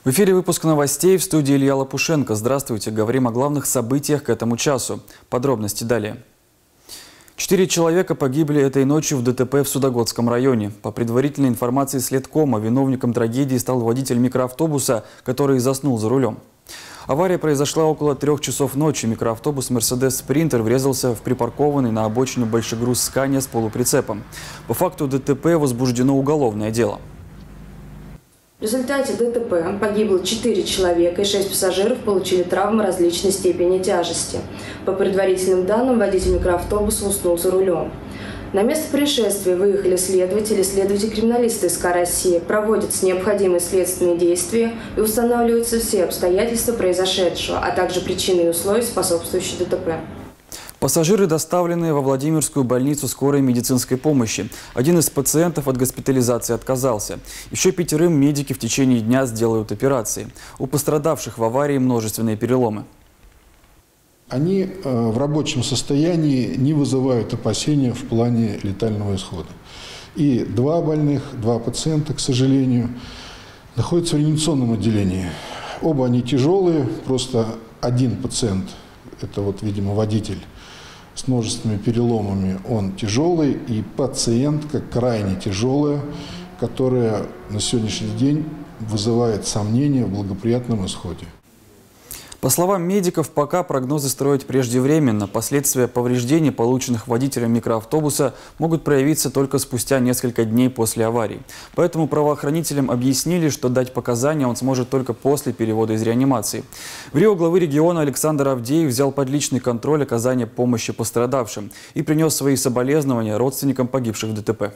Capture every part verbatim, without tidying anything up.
В эфире выпуск новостей, в студии Илья Лопушенко. Здравствуйте. Говорим о главных событиях к этому часу. Подробности далее. Четыре человека погибли этой ночью в ДТП в Судогодском районе. По предварительной информации Следкома, виновником трагедии стал водитель микроавтобуса, который заснул за рулем. Авария произошла около трех часов ночи. Микроавтобус «Мерседес Спринтер» врезался в припаркованный на обочине большегруз «Скания» с полуприцепом. По факту ДТП возбуждено уголовное дело. В результате ДТП погибло четыре человека и шесть пассажиров получили травмы различной степени тяжести. По предварительным данным, водитель микроавтобуса уснул за рулем. На место происшествия выехали следователи, следователи-криминалисты СК России, проводятся необходимые следственные действия и устанавливаются все обстоятельства произошедшего, а также причины и условия, способствующие ДТП. Пассажиры доставлены во Владимирскую больницу скорой медицинской помощи. Один из пациентов от госпитализации отказался. Еще пятерым медики в течение дня сделают операции. У пострадавших в аварии множественные переломы. Они в рабочем состоянии, не вызывают опасения в плане летального исхода. И два больных, два пациента, к сожалению, находятся в реанимационном отделении. Оба они тяжелые, просто один пациент, это вот, видимо, водитель, с множественными переломами, он тяжелый, и пациентка крайне тяжелая, которая на сегодняшний день вызывает сомнения в благоприятном исходе. По словам медиков, пока прогнозы строить преждевременно. Последствия повреждений, полученных водителем микроавтобуса, могут проявиться только спустя несколько дней после аварии. Поэтому правоохранителям объяснили, что дать показания он сможет только после перевода из реанимации. В Рио главы региона Александр Авдеев взял под личный контроль оказание помощи пострадавшим и принес свои соболезнования родственникам погибших в ДТП.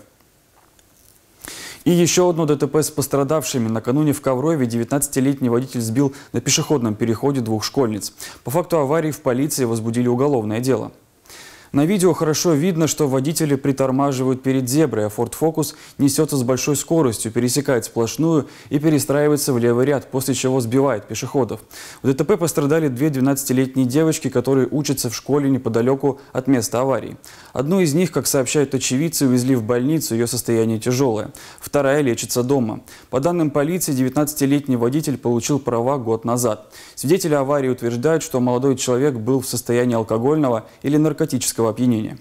И еще одно ДТП с пострадавшими. Накануне в Коврове девятнадцатилетний водитель сбил на пешеходном переходе двух школьниц. По факту аварии в полиции возбудили уголовное дело. На видео хорошо видно, что водители притормаживают перед зеброй, а Ford Focus несется с большой скоростью, пересекает сплошную и перестраивается в левый ряд, после чего сбивает пешеходов. В ДТП пострадали две двенадцатилетние девочки, которые учатся в школе неподалеку от места аварии. Одну из них, как сообщают очевидцы, увезли в больницу, ее состояние тяжелое. Вторая лечится дома. По данным полиции, девятнадцатилетний водитель получил права год назад. Свидетели аварии утверждают, что молодой человек был в состоянии алкогольного или наркотического опьянения.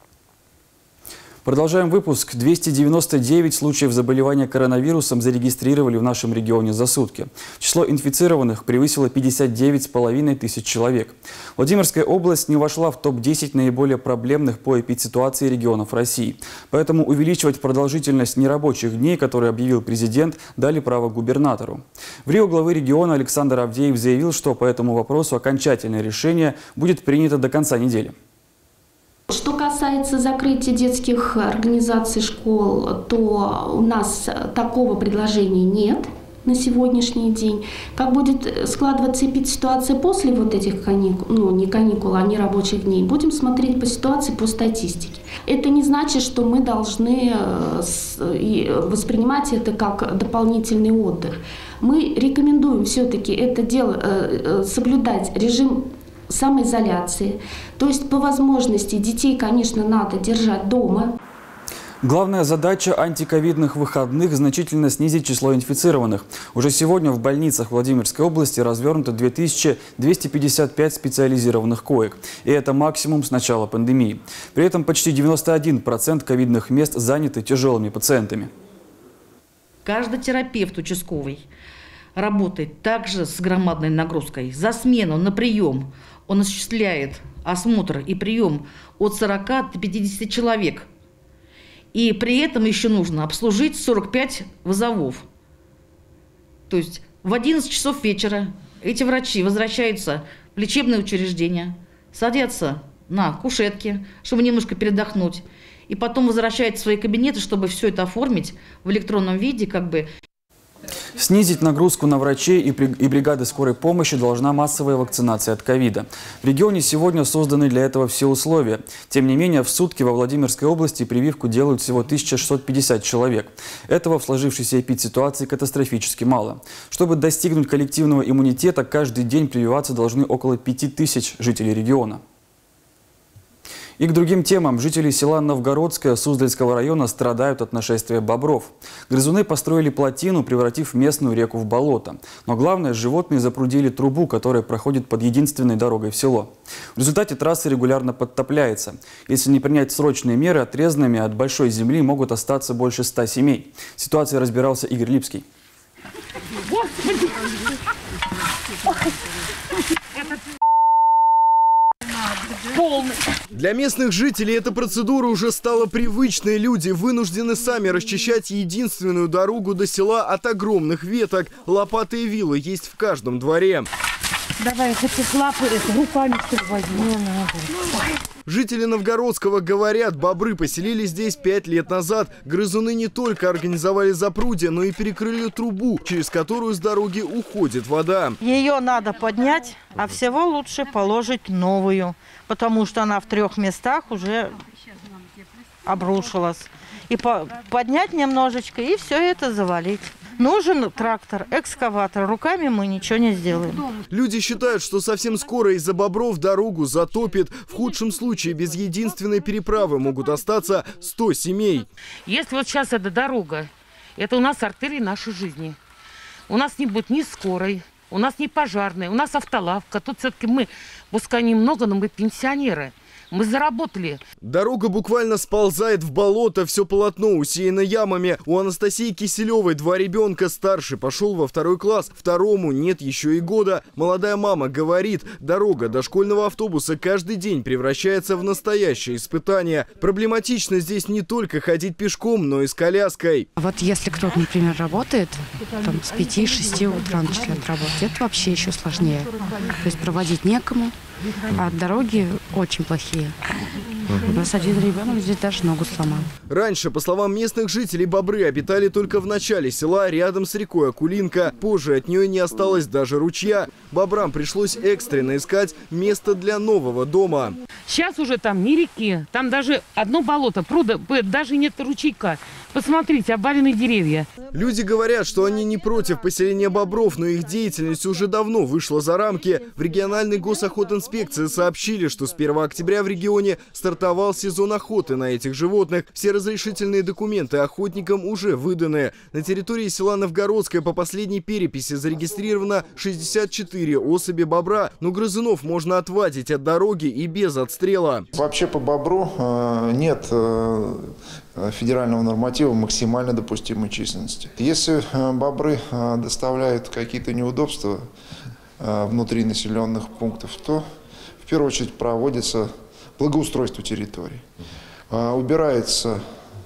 Продолжаем выпуск. двести девяносто девять случаев заболевания коронавирусом зарегистрировали в нашем регионе за сутки. Число инфицированных превысило пятьдесят девять с половиной тысяч человек. Владимирская область не вошла в топ десять наиболее проблемных по эпидситуации регионов России. Поэтому увеличивать продолжительность нерабочих дней, которые объявил президент, дали право губернатору. В Рио главы региона Александр Авдеев заявил, что по этому вопросу окончательное решение будет принято до конца недели. Что касается закрытия детских организаций школ, то у нас такого предложения нет на сегодняшний день. Как будет складываться эпидситуация после вот этих каникул, ну не каникул, а не рабочих дней, будем смотреть по ситуации, по статистике. Это не значит, что мы должны воспринимать это как дополнительный отдых. Мы рекомендуем все-таки это дело, соблюдать режим самоизоляции. То есть по возможности детей, конечно, надо держать дома. Главная задача антиковидных выходных – значительно снизить число инфицированных. Уже сегодня в больницах Владимирской области развернуто две тысячи двести пятьдесят пять специализированных коек. И это максимум с начала пандемии. При этом почти девяносто один процент ковидных мест заняты тяжелыми пациентами. Каждый терапевт участковый работает также с громадной нагрузкой. За смену на прием он осуществляет осмотр и прием от сорока до пятидесяти человек. И при этом еще нужно обслужить сорок пять вызовов. То есть в одиннадцать часов вечера эти врачи возвращаются в лечебное учреждение, садятся на кушетки, чтобы немножко передохнуть, и потом возвращаются в свои кабинеты, чтобы все это оформить в электронном виде, как бы. Снизить нагрузку на врачей и бригады скорой помощи должна массовая вакцинация от ковида. В регионе сегодня созданы для этого все условия. Тем не менее, в сутки во Владимирской области прививку делают всего тысяча шестьсот пятьдесят человек. Этого в сложившейся эпидситуации катастрофически мало. Чтобы достигнуть коллективного иммунитета, каждый день прививаться должны около пяти тысяч жителей региона. И к другим темам. Жители села Новгородское Суздальского района страдают от нашествия бобров. Грызуны построили плотину, превратив местную реку в болото. Но главное, животные запрудили трубу, которая проходит под единственной дорогой в село. В результате трасса регулярно подтопляется. Если не принять срочные меры, отрезанными от большой земли могут остаться больше ста семей. Ситуацией разбирался Игорь Липский. Господи! Для местных жителей эта процедура уже стала привычной. Люди вынуждены сами расчищать единственную дорогу до села от огромных веток. Лопаты и вилы есть в каждом дворе. Давай, хоть с лапы, руками что возьми. Жители Новгородского говорят, бобры поселились здесь пять лет назад. Грызуны не только организовали запрудье, но и перекрыли трубу, через которую с дороги уходит вода. Ее надо поднять, а всего лучше положить новую, потому что она в трех местах уже обрушилась. И по поднять немножечко, и все это завалить. Нужен трактор, экскаватор. Руками мы ничего не сделаем. Люди считают, что совсем скоро из-за бобров дорогу затопит. В худшем случае без единственной переправы могут остаться сто семей. Если вот сейчас эта дорога, это у нас артерия нашей жизни. У нас не будет ни скорой, у нас не пожарной, у нас автолавка. Тут все-таки мы, пускай немного, но мы пенсионеры. Мы заработали. Дорога буквально сползает в болото, все полотно усеяно ямами. У Анастасии Киселевой два ребенка, старший пошел во второй класс, второму нет еще и года. Молодая мама говорит, дорога до школьного автобуса каждый день превращается в настоящее испытание. Проблематично здесь не только ходить пешком, но и с коляской. Вот если кто-то, например, работает там, с пяти-шести утра начинает работать, это вообще еще сложнее. То есть проводить некому. А дороги очень плохие. У нас один ребенок здесь даже ногу сломал. Раньше, по словам местных жителей, бобры обитали только в начале села, рядом с рекой Акулинка. Позже от нее не осталось даже ручья. Бобрам пришлось экстренно искать место для нового дома. Сейчас уже там ни реки, там даже одно болото, пруда, даже нет ручейка. Посмотрите, обваленные деревья. Люди говорят, что они не против поселения бобров, но их деятельность уже давно вышла за рамки. В региональной госохотинспекции сообщили, что с первого октября в регионе стартовал сезон охоты на этих животных. Все разрешительные документы охотникам уже выданы. На территории села Новгородское по последней переписи зарегистрировано шестьдесят четыре особи бобра, но грызунов можно отвадить от дороги и без отстрела. Вообще по бобру э, нет э, федерального норматива максимально допустимой численности. Если э, бобры э, доставляют какие-то неудобства э, внутри населенных пунктов, то в первую очередь проводится благоустройство территорий. Э, убирается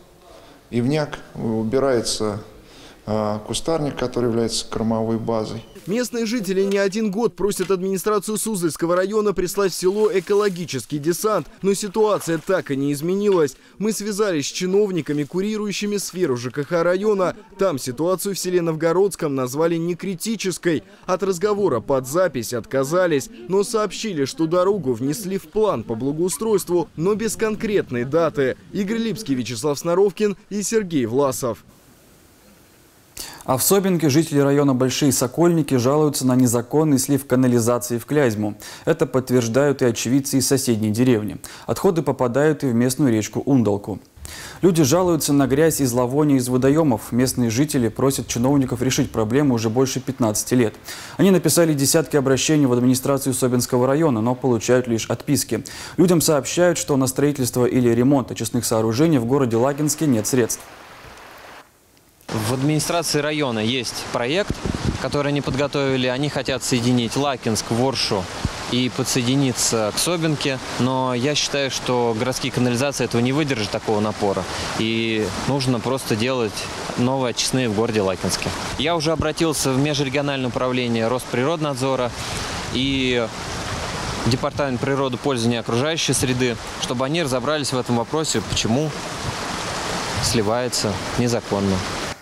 ивняк, убирается э, кустарник, который является кормовой базой. Местные жители не один год просят администрацию Суздальского района прислать в село экологический десант, но ситуация так и не изменилась. Мы связались с чиновниками, курирующими сферу ЖКХ района. Там ситуацию в селе Новгородском назвали некритической. От разговора под запись отказались, но сообщили, что дорогу внесли в план по благоустройству, но без конкретной даты. Игорь Липский, Вячеслав Сноровкин и Сергей Власов. А в Собинке жители района Большие Сокольники жалуются на незаконный слив канализации в Клязьму. Это подтверждают и очевидцы из соседней деревни. Отходы попадают и в местную речку Ундалку. Люди жалуются на грязь и зловоние из водоемов. Местные жители просят чиновников решить проблему уже больше пятнадцати лет. Они написали десятки обращений в администрацию Собинского района, но получают лишь отписки. Людям сообщают, что на строительство или ремонт очистных сооружений в городе Лакинске нет средств. В администрации района есть проект, который они подготовили. Они хотят соединить Лакинск, Воршу и подсоединиться к Собинке. Но я считаю, что городские канализации этого не выдержат, такого напора. И нужно просто делать новые очистные в городе Лакинске. Я уже обратился в межрегиональное управление Росприроднадзора и Департамент природопользования и окружающей среды, чтобы они разобрались в этом вопросе, почему сливается незаконно.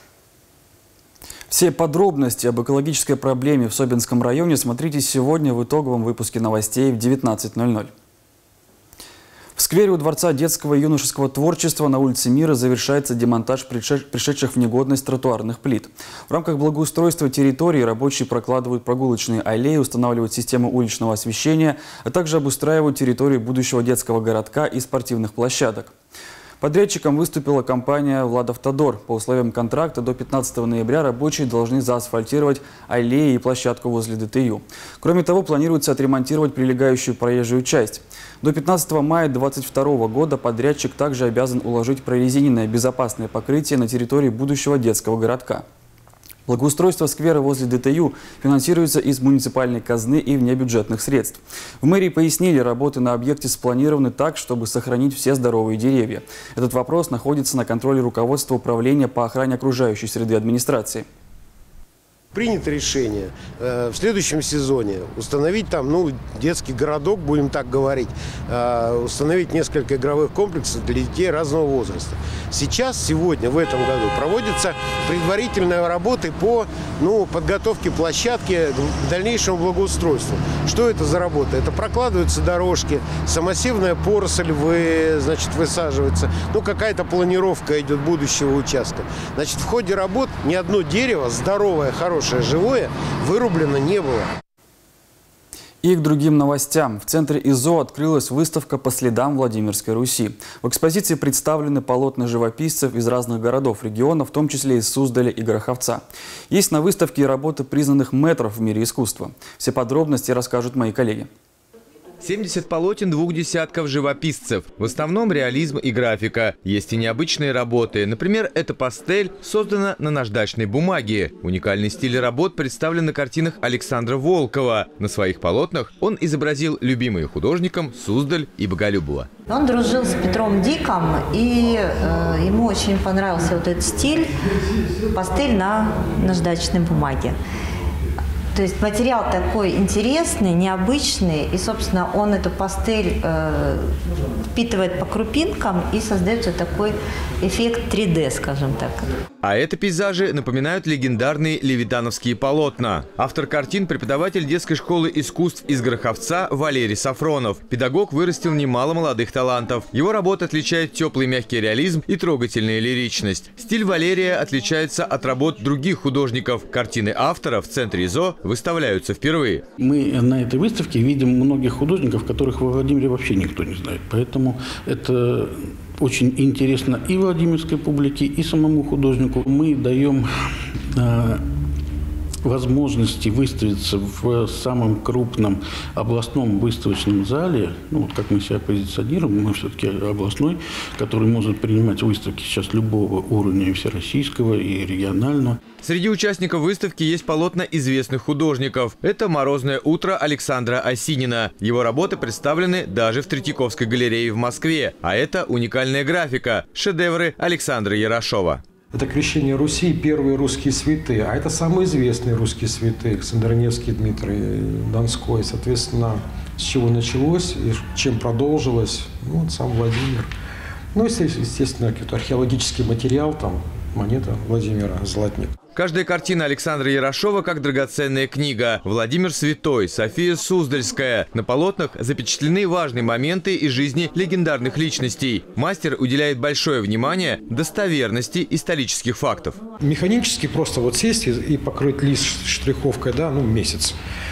Все подробности об экологической проблеме в Собинском районе смотрите сегодня в итоговом выпуске новостей в девятнадцать ноль ноль. сквере у Дворца детского и юношеского творчества на улице Мира завершается демонтаж пришедших в негодность тротуарных плит. В рамках благоустройства территории рабочие прокладывают прогулочные аллеи, устанавливают систему уличного освещения, а также обустраивают территорию будущего детского городка и спортивных площадок. Подрядчиком выступила компания «Владавтодор». По условиям контракта до пятнадцатого ноября рабочие должны заасфальтировать аллеи и площадку возле дэ тэ ю. Кроме того, планируется отремонтировать прилегающую проезжую часть. До пятнадцатого мая две тысячи двадцать второго года подрядчик также обязан уложить прорезиненное безопасное покрытие на территории будущего детского городка. Благоустройство сквера возле дэ тэ ю финансируется из муниципальной казны и внебюджетных средств. В мэрии пояснили, работы на объекте спланированы так, чтобы сохранить все здоровые деревья. Этот вопрос находится на контроле руководства управления по охране окружающей среды администрации. Принято решение э, в следующем сезоне установить там, ну, детский городок, будем так говорить, э, установить несколько игровых комплексов для детей разного возраста. Сейчас, сегодня, в этом году проводятся предварительные работы по, ну, подготовке площадки к дальнейшему благоустройству. Что это за работа? Это прокладываются дорожки, самосевная поросль вы, значит, высаживается, ну, какая-то планировка идет будущего участка. Значит, в ходе работ ни одно дерево здоровое, хорошее, живое вырублено не было. И к другим новостям. В центре ИЗО открылась выставка по следам Владимирской Руси. В экспозиции представлены полотна живописцев из разных городов региона, в том числе из Суздаля и Гороховца. Есть на выставке и работы признанных мэтров в мире искусства. Все подробности расскажут мои коллеги. семьдесят полотен двух десятков живописцев. В основном реализм и графика. Есть и необычные работы. Например, эта пастель создана на наждачной бумаге. Уникальный стиль работ представлен на картинах Александра Волкова. На своих полотнах он изобразил любимые художником Суздаль и Боголюбова. Он дружил с Петром Диком, и э, ему очень понравился вот этот стиль пастель на наждачной бумаге. То есть материал такой интересный, необычный, и, собственно, он эту пастель э, впитывает по крупинкам, и создается такой эффект три дэ, скажем так. А это пейзажи напоминают легендарные левитановские полотна. Автор картин – преподаватель детской школы искусств из Гороховца Валерий Сафронов. Педагог вырастил немало молодых талантов. Его работа отличает теплый мягкий реализм и трогательная лиричность. Стиль Валерия отличается от работ других художников. Картины автора в центре ИЗО выставляются впервые. Мы на этой выставке видим многих художников, которых во Владимире вообще никто не знает. Поэтому это очень интересно и владимирской публике, и самому художнику. Мы даем э, возможности выставиться в самом крупном областном выставочном зале. Ну, вот как мы себя позиционируем, мы все-таки областной, который может принимать выставки сейчас любого уровня, и всероссийского, и регионального. Среди участников выставки есть полотна известных художников. Это «Морозное утро» Александра Осинина. Его работы представлены даже в Третьяковской галерее в Москве. А это уникальная графика – шедевры Александра Ярошова. Это крещение Руси, первые русские святые. А это самые известные русские святые. Александр Невский, Дмитрий Донской. Соответственно, с чего началось и чем продолжилось? Ну, вот сам Владимир. Ну, естественно, какой-то археологический материал, там, монета Владимира Золотник. Каждая картина Александра Ярошова как драгоценная книга. Владимир Святой, София Суздальская. На полотнах запечатлены важные моменты из жизни легендарных личностей. Мастер уделяет большое внимание достоверности исторических фактов. Механически просто вот сесть и покрыть лист штриховкой, да, ну, месяц.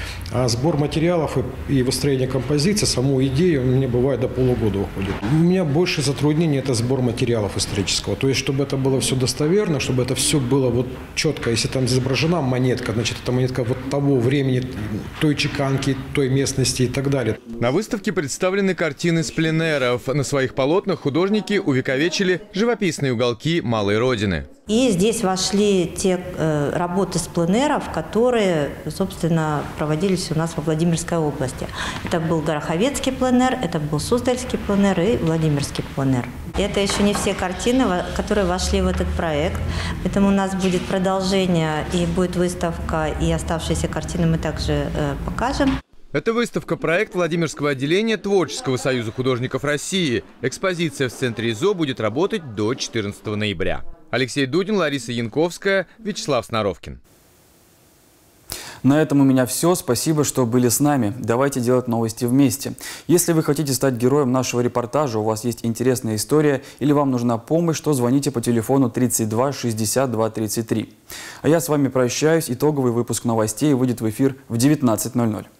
А сбор материалов и выстроение композиции, саму идею, у меня бывает до полугода уходит. У меня больше затруднений – это сбор материалов исторического. То есть, чтобы это было все достоверно, чтобы это все было вот четко. Если там изображена монетка, значит, это монетка вот того времени, той чеканки, той местности и так далее. На выставке представлены картины с пленэров. На своих полотнах художники увековечили живописные уголки малой родины. И здесь вошли те э, работы с пленэров, которые, собственно, проводились у нас во Владимирской области. Это был Гороховецкий пленэр, это был Суздальский пленэр и Владимирский пленэр. И это еще не все картины, которые вошли в этот проект. Поэтому у нас будет продолжение, и будет выставка, и оставшиеся картины мы также э, покажем. Это выставка-проект Владимирского отделения Творческого союза художников России. Экспозиция в центре ИЗО будет работать до четырнадцатого ноября. Алексей Дудин, Лариса Янковская, Вячеслав Сноровкин. На этом у меня все. Спасибо, что были с нами. Давайте делать новости вместе. Если вы хотите стать героем нашего репортажа, у вас есть интересная история или вам нужна помощь, то звоните по телефону тридцать два шестьдесят два тридцать три. А я с вами прощаюсь. Итоговый выпуск новостей выйдет в эфир в девятнадцать ноль ноль.